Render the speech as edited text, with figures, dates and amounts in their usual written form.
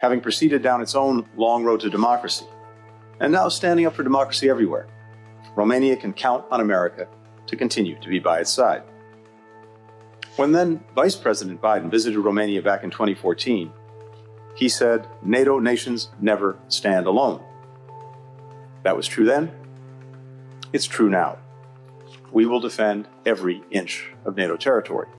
having proceeded down its own long road to democracy, and now standing up for democracy everywhere, Romania can count on America to continue to be by its side. When then Vice President Biden visited Romania back in 2014, he said, "NATO nations never stand alone." That was true then. It's true now. We will defend every inch of NATO territory.